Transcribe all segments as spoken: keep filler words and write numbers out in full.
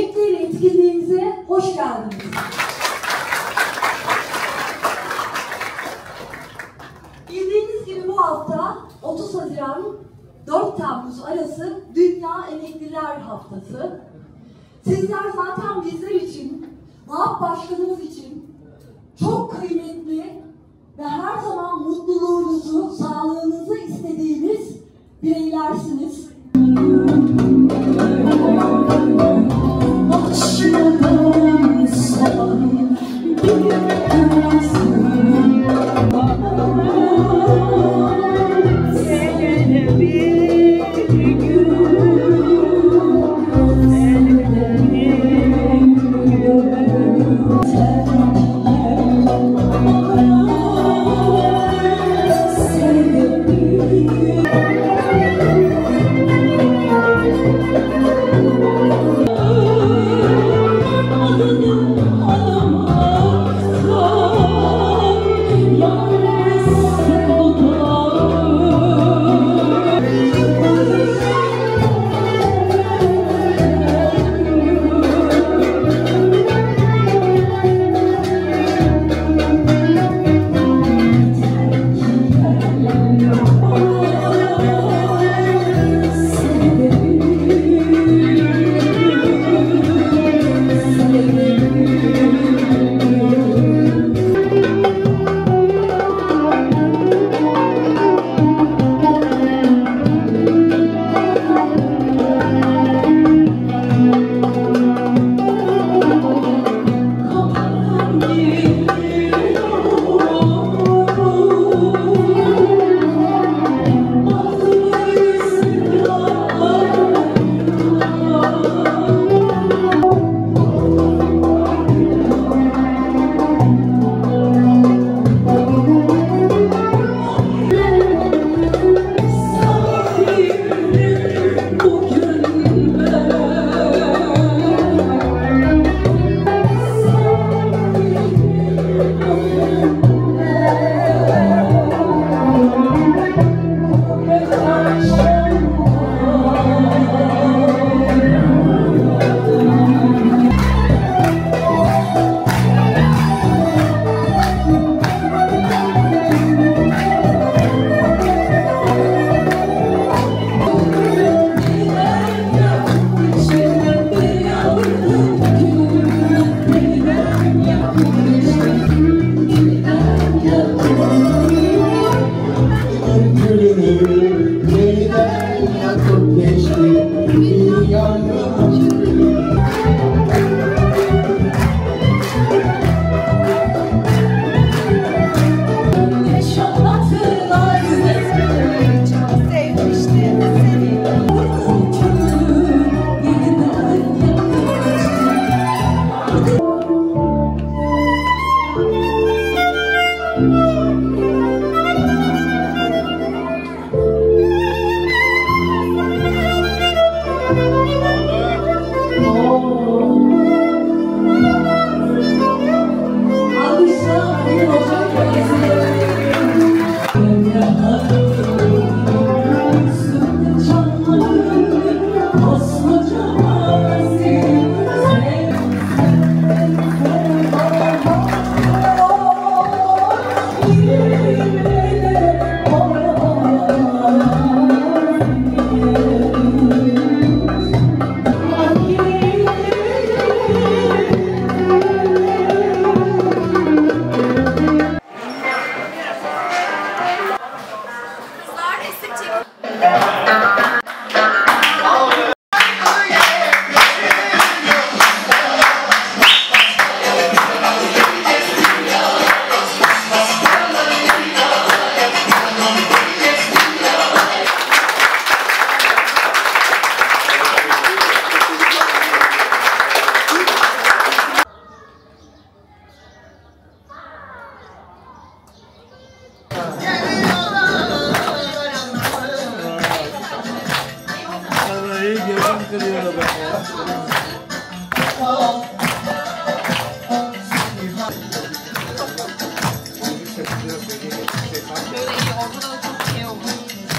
Öncelikle etkinliğimize hoş geldiniz. Bildiğiniz gibi bu hafta otuz Haziran dört Temmuz arası Dünya Emekliler Haftası. Sizler zaten bizler için, V A P Başkanımız için çok kıymetli ve her zaman mutluluğunuzu, sağlığınızı istediğimiz bireylersiniz.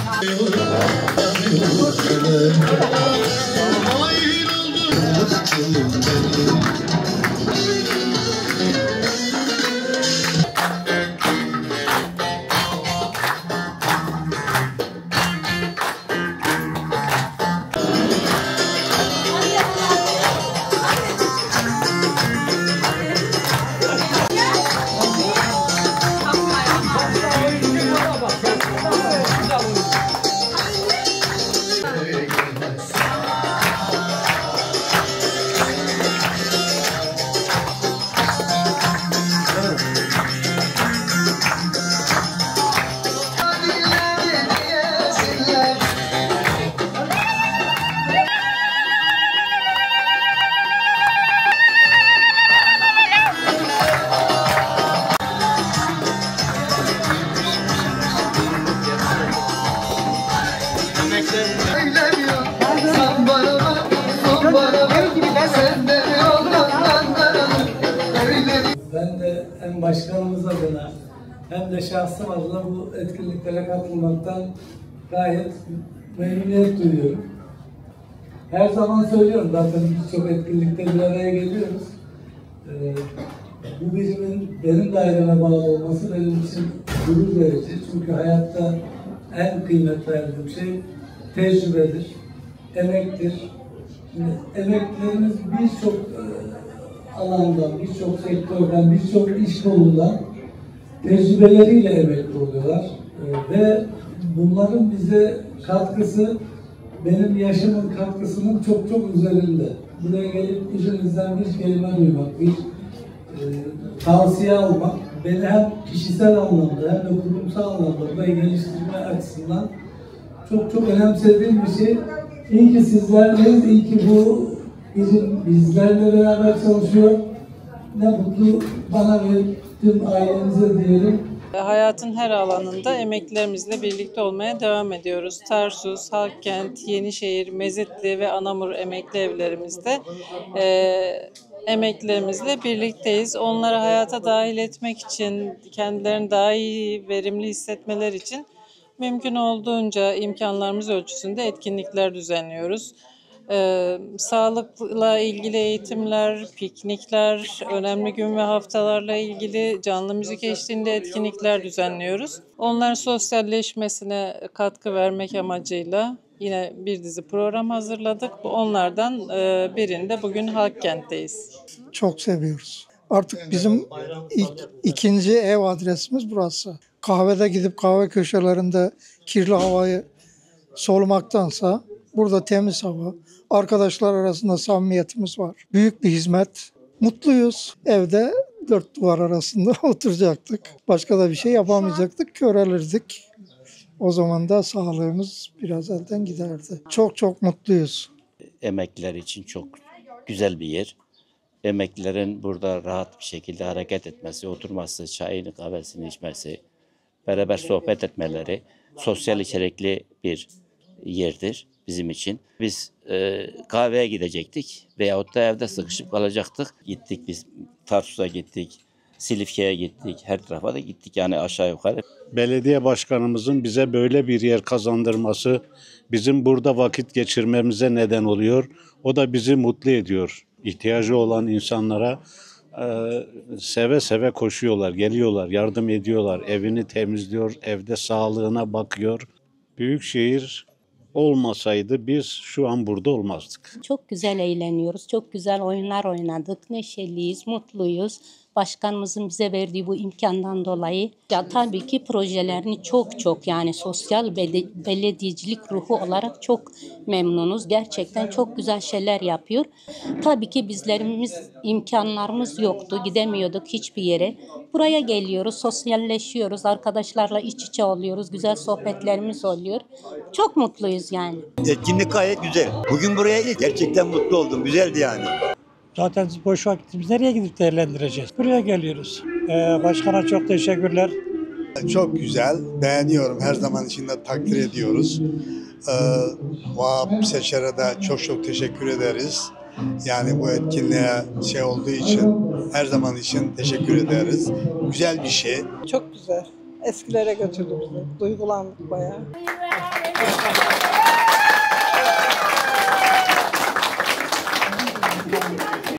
Ayrıldım Ben de hem başkanımız adına hem de şahsım adına bu etkinliklere katılmaktan gayet memnuniyet duyuyorum. Her zaman söylüyorum, zaten birçok etkinlikte bir araya geliyoruz. Ee, bu birimin benim daireme bağlı olması benim için gurur verici. Çünkü hayatta en kıymet verdiğim şey tecrübedir, emektir. Şimdi emeklerimiz birçok e, alandan, birçok sektörden, birçok iş kolundan tecrübeleriyle emekli oluyorlar. E, ve bunların bize katkısı benim yaşımın katkısının çok çok üzerinde. Buraya gelip yüzünüzden bir kelime duymak, bir e, tavsiye almak beni hem kişisel anlamda hem de kurumsal anlamda burayı geliştirme açısından çok çok önemsediğim bir şey. İyi ki sizlerleyiz, iyi ki bu bizim bizlerle beraber çalışıyor. Ne mutlu bana ve tüm ailemize diyelim. Hayatın her alanında emeklilerimizle birlikte olmaya devam ediyoruz. Tarsus, Halkkent, Yenişehir, Mezitli ve Anamur emekli evlerimizde e, emeklilerimizle birlikteyiz. Onları hayata dahil etmek için, kendilerini daha iyi, verimli hissetmeler için mümkün olduğunca imkanlarımız ölçüsünde etkinlikler düzenliyoruz. Ee, sağlıkla ilgili eğitimler, piknikler, önemli gün ve haftalarla ilgili canlı müzik eşliğinde etkinlikler düzenliyoruz. Onların sosyalleşmesine katkı vermek amacıyla yine bir dizi program hazırladık. Onlardan e, birinde bugün Halkkent'teyiz. Çok seviyoruz. Artık bizim ilk, ikinci ev adresimiz burası. Kahvede gidip kahve köşelerinde kirli havayı solumaktansa burada temiz hava, arkadaşlar arasında samimiyetimiz var. Büyük bir hizmet. Mutluyuz. Evde dört duvar arasında oturacaktık. Başka da bir şey yapamayacaktık. Körelirdik. O zaman da sağlığımız biraz elden giderdi. Çok çok mutluyuz. Emekliler için çok güzel bir yer. Emeklilerin burada rahat bir şekilde hareket etmesi, oturması, çayını kahvesini içmesi, beraber sohbet etmeleri sosyal içerikli bir yerdir bizim için. Biz e, kahveye gidecektik veyahut da evde sıkışıp kalacaktık. Gittik biz Tarsus'a gittik, Silifke'ye gittik, her tarafa da gittik yani aşağı yukarı. Belediye başkanımızın bize böyle bir yer kazandırması bizim burada vakit geçirmemize neden oluyor. O da bizi mutlu ediyor. İhtiyacı olan insanlara e, seve seve koşuyorlar, geliyorlar, yardım ediyorlar. Evini temizliyor, evde sağlığına bakıyor. Büyükşehir olmasaydı biz şu an burada olmazdık. Çok güzel eğleniyoruz, çok güzel oyunlar oynadık, neşeliyiz, mutluyuz. Başkanımızın bize verdiği bu imkandan dolayı ya tabii ki projelerini çok çok yani sosyal belediyecilik ruhu olarak çok memnunuz. Gerçekten çok güzel şeyler yapıyor. Tabii ki bizlerimiz imkanlarımız yoktu, gidemiyorduk hiçbir yere. Buraya geliyoruz, sosyalleşiyoruz, arkadaşlarla iç içe oluyoruz, güzel sohbetlerimiz oluyor. Çok mutluyuz yani. Etkinlik gayet güzel. Bugün buraya ilk gerçekten mutlu oldum, güzeldi yani. Zaten boş vaktimizi nereye gidip değerlendireceğiz? Buraya geliyoruz. Ee, başkana çok teşekkürler. Çok güzel, beğeniyorum. Her zaman için de takdir ediyoruz. Ee, Vahap Seçer'e de çok çok teşekkür ederiz. Yani bu etkinliğe şey olduğu için her zaman için teşekkür ederiz. Güzel bir şey. Çok güzel. Eskilere götürdü bizi. Duygulandık bayağı. Teşekkürler.